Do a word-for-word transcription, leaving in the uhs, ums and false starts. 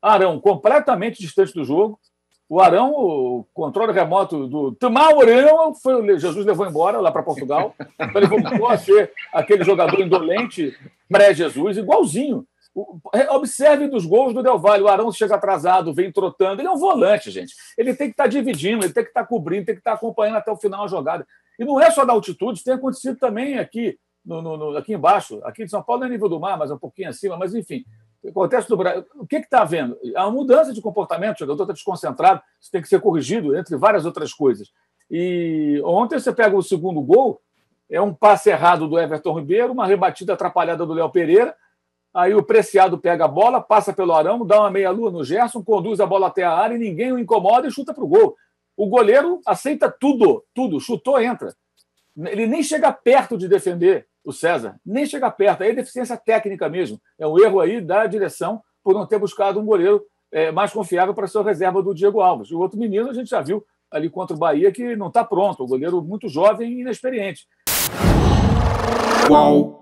Arão completamente distante do jogo. O Arão, o controle remoto do Tamarão, foi o Jesus levou embora lá para Portugal. Então ele voltou a ser aquele jogador indolente pré-Jesus, igualzinho. Observe dos gols do Del Valle. O Arão chega atrasado, vem trotando. Ele é um volante, gente. Ele tem que estar dividindo, ele tem que estar cobrindo, tem que estar acompanhando até o final a jogada. E não é só da altitude, isso tem acontecido também aqui, no, no, aqui embaixo. Aqui em São Paulo não é nível do mar, mas é um pouquinho acima. Mas, enfim, acontece no Brasil. O que está havendo? Há uma mudança de comportamento, o jogador está desconcentrado, isso tem que ser corrigido, entre várias outras coisas. E ontem você pega o segundo gol, é um passe errado do Everton Ribeiro, uma rebatida atrapalhada do Léo Pereira, aí o Preciado pega a bola, passa pelo Arão, dá uma meia-lua no Gerson, conduz a bola até a área e ninguém o incomoda e chuta para o gol. O goleiro aceita tudo, tudo, chutou, entra. Ele nem chega perto de defender o César, nem chega perto. Aí é deficiência técnica mesmo. É um erro aí da direção por não ter buscado um goleiro é, mais confiável para ser reserva do Diego Alves. E o outro menino a gente já viu ali contra o Bahia que não está pronto. O goleiro muito jovem e inexperiente. Uau!